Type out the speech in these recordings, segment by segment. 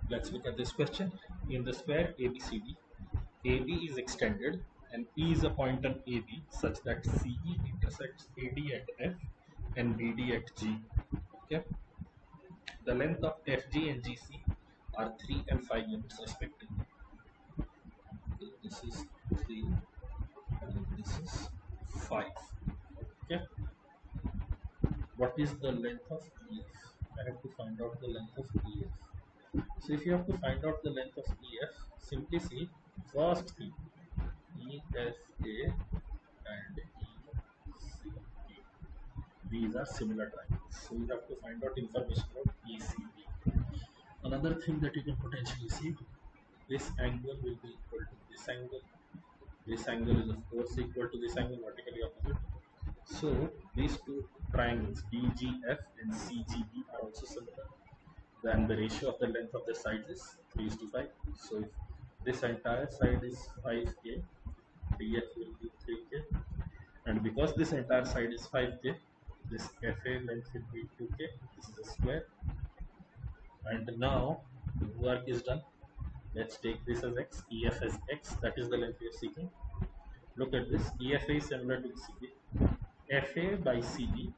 Let's look at this question. In the square ABCD, AB is extended and P is a point on AB such that CE intersects AD at F and BD at G. Okay. The length of FG and GC are 3 and 5 units respectively. Okay, this is 3 and this is 5. Okay. What is the length of EF? I have to find out the length of EF. So if you have to find out the length of EF, simply see first thing EFA and ECB. These are similar triangles. So you have to find out information about ECB. Another thing that you can potentially see, this angle will be equal to this angle. This angle is of course equal to this angle, vertically opposite. So these two triangles DGF and CGB are also similar. Then the ratio of the length of the sides is 3:5. So if this entire side is 5K, DF will be 3K. And because this entire side is 5K, this FA length will be 2K. This is a square. And now the work is done. Let's take this as X, EF as X, that is the length we are seeking. Look at this, EFA is similar to CB. FA by CB,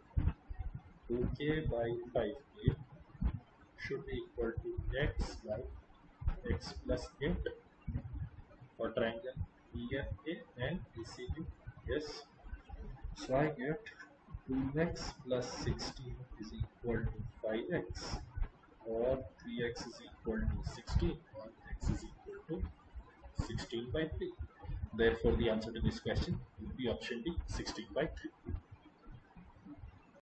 2K by 5K, should be equal to X by X plus 8 for triangle EFA and ECB. Yes. So I get 2x plus 16 is equal to 5x, or 3x is equal to 16, or x is equal to 16 by 3. Therefore, the answer to this question would be option D, 16 by 3.